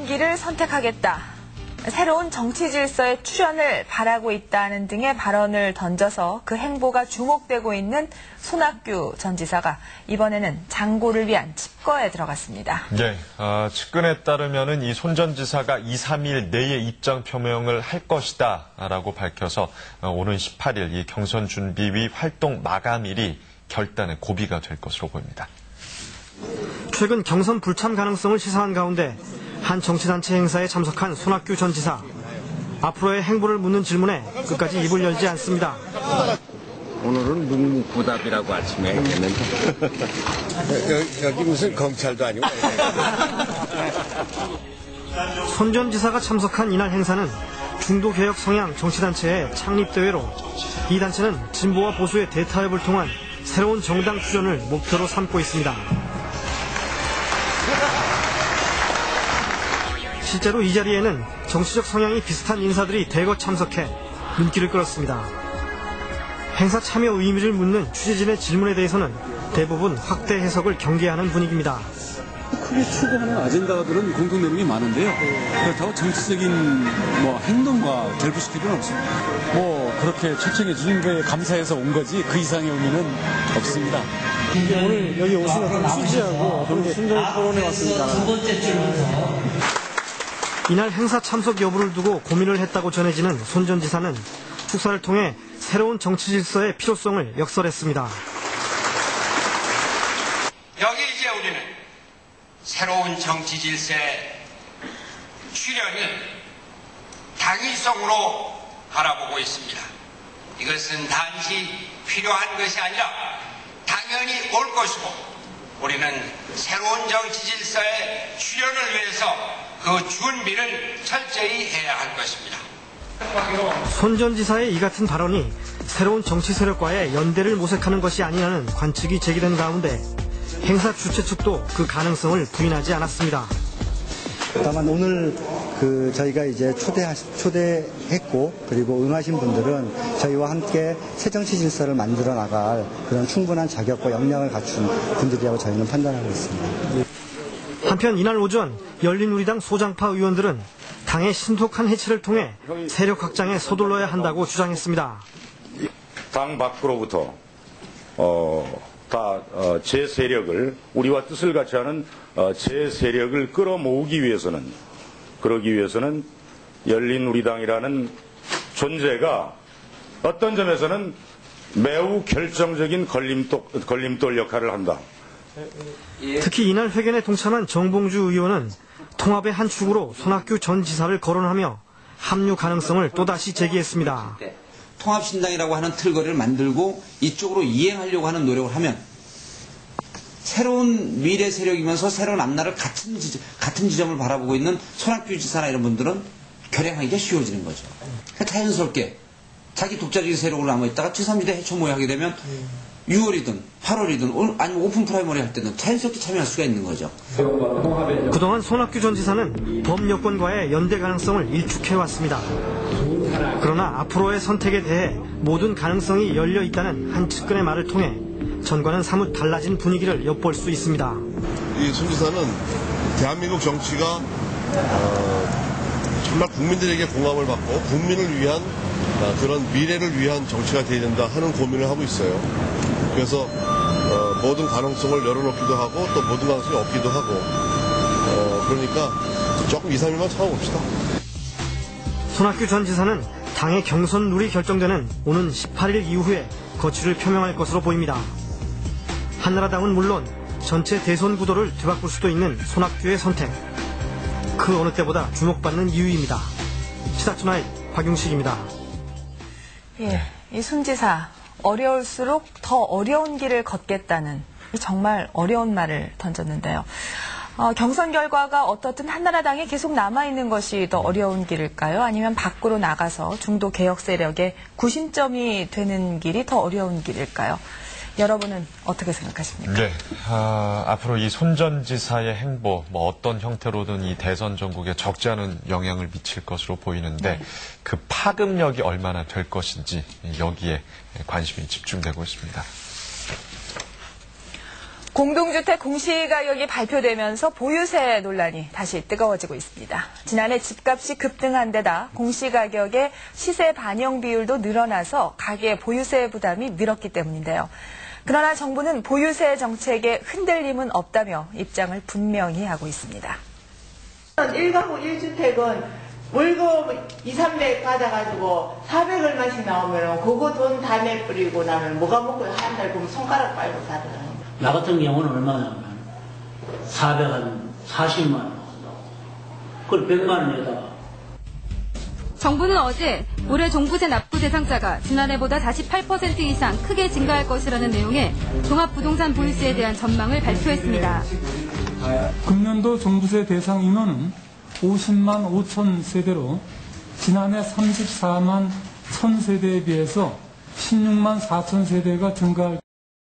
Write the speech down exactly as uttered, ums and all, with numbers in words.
길을 선택하겠다. 새로운 정치 질서의 출현을 바라고 있다는 등의 발언을 던져서 그 행보가 주목되고 있는 손학규 전 지사가 이번에는 장고를 위한 칩거에 들어갔습니다. 네, 어, 측근에 따르면은 이 손 전 지사가 이, 삼 일 내에 입장 표명을 할 것이다라고 밝혀서 어, 오는 십팔 일 이 경선 준비위 활동 마감일이 결단의 고비가 될 것으로 보입니다. 최근 경선 불참 가능성을 시사한 가운데 한 정치단체 행사에 참석한 손학규 전 지사. 앞으로의 행보를 묻는 질문에 끝까지 입을 열지 않습니다. 오늘은 묵묵부답이라고 아침에 했는데 여기, 여기 무슨 검찰도 아니고. 손 전 지사가 참석한 이날 행사는 중도개혁 성향 정치단체의 창립대회로 이 단체는 진보와 보수의 대타협을 통한 새로운 정당 출현을 목표로 삼고 있습니다. 실제로 이 자리에는 정치적 성향이 비슷한 인사들이 대거 참석해 눈길을 끌었습니다. 행사 참여 의미를 묻는 취재진의 질문에 대해서는 대부분 확대 해석을 경계하는 분위기입니다. 크게 추구하는 아젠다들은 공통 내용이 많은데요. 그렇다고 정치적인 뭐 행동과 결부시킬 필요는 없습니다. 뭐 그렇게 초청해 주신 거에 감사해서 온 거지 그 이상의 의미는 없습니다. 오늘 여기 오시면서 취재하고 그리고 순정 토론에 왔습니다. 두 번째 줄부터. 이날 행사 참석 여부를 두고 고민을 했다고 전해지는 손 전 지사는 축사를 통해 새로운 정치 질서의 필요성을 역설했습니다. 여기 이제 우리는 새로운 정치 질서의 출현을 당위성으로 바라보고 있습니다. 이것은 단지 필요한 것이 아니라 당연히 올 것이고 우리는 새로운 정치 질서의 출현을 위해서 그 준비를 철저히 해야 할 것입니다. 손 전 지사의 이 같은 발언이 새로운 정치 세력과의 연대를 모색하는 것이 아니냐는 관측이 제기된 가운데 행사 주최 측도 그 가능성을 부인하지 않았습니다. 다만 오늘 그 저희가 이제 초대 초대했고 그리고 응하신 분들은 저희와 함께 새 정치 질서를 만들어 나갈 그런 충분한 자격과 역량을 갖춘 분들이라고 저희는 판단하고 있습니다. 한편 이날 오전 열린우리당 소장파 의원들은 당의 신속한 해체를 통해 세력 확장에 서둘러야 한다고 주장했습니다. 당 밖으로부터 어, 다 어, 제 세력을 우리와 뜻을 같이 하는 어, 제 세력을 끌어모으기 위해서는 그러기 위해서는 열린우리당이라는 존재가 어떤 점에서는 매우 결정적인 걸림돌, 걸림돌 역할을 한다. 특히 이날 회견에 동참한 정봉주 의원은 통합의 한 축으로 손학규 전 지사를 거론하며 합류 가능성을 또다시 제기했습니다. 통합신당이라고 하는 틀거리를 만들고 이쪽으로 이행하려고 하는 노력을 하면 새로운 미래 세력이면서 새로운 앞날을 같은, 지점, 같은 지점을 바라보고 있는 손학규 지사나 이런 분들은 결행하기가 쉬워지는 거죠. 그러니까 자연스럽게 자기 독자적인 세력으로 남아있다가 칠삼 지대 해초모의 하게 되면 유월이든 팔월이든 아니면 오픈 프라이머리 할 때는 자연스럽게 참여할 수가 있는 거죠. 그동안 손학규 전 지사는 범여권과의 연대 가능성을 일축해왔습니다. 그러나 앞으로의 선택에 대해 모든 가능성이 열려 있다는 한 측근의 말을 통해 전과는 사뭇 달라진 분위기를 엿볼 수 있습니다. 이 손 지사는 대한민국 정치가 어, 정말 국민들에게 공감을 받고 국민을 위한 어, 그런 미래를 위한 정치가 되어야 된다 하는 고민을 하고 있어요. 그래서 어, 모든 가능성을 열어놓기도 하고 또 모든 가능성이 없기도 하고 어, 그러니까 조금 이, 삼 일만 참아봅시다. 손학규 전 지사는 당의 경선 룰이 결정되는 오는 십팔 일 이후에 거취를 표명할 것으로 보입니다. 한나라당은 물론 전체 대선 구도를 뒤바꿀 수도 있는 손학규의 선택. 그 어느 때보다 주목받는 이유입니다. 시사투나잇 박용식입니다. 예, 이 손 지사 어려울수록 더 어려운 길을 걷겠다는 정말 어려운 말을 던졌는데요. 어, 경선 결과가 어떻든 한나라당에 계속 남아있는 것이 더 어려운 길일까요? 아니면 밖으로 나가서 중도 개혁 세력의 구심점이 되는 길이 더 어려운 길일까요? 여러분은 어떻게 생각하십니까? 네, 아, 앞으로 이 손 전 지사의 행보, 뭐 어떤 형태로든 이 대선 전국에 적지 않은 영향을 미칠 것으로 보이는데 네. 그 파급력이 얼마나 될 것인지 여기에 관심이 집중되고 있습니다. 공동주택 공시가격이 발표되면서 보유세 논란이 다시 뜨거워지고 있습니다. 지난해 집값이 급등한 데다 공시가격의 시세 반영 비율도 늘어나서 가계 보유세 부담이 늘었기 때문인데요. 그러나 정부는 보유세 정책에 흔들림은 없다며 입장을 분명히 하고 있습니다. 일 가구 일 주택은 월급 이, 삼백 받아가지고 사백 얼마씩 나오면 그거 돈 다 내버리고 나는 뭐가 먹고 한 달 그러면 손가락 빨고 살아요. 나 같은 경우는 얼마냐면 사백사십만 원 그걸 백만 원 내다가 정부는 어제 올해 종부세 납부 대상자가 지난해보다 사십팔 퍼센트 이상 크게 증가할 것이라는 내용의 종합부동산 보유세에 대한 전망을 발표했습니다. 금년도 종부세 대상 인원은 오십만 오천 세대로 지난해 삼십사만 천 세대에 비해서 십육만 사천 세대가 증가할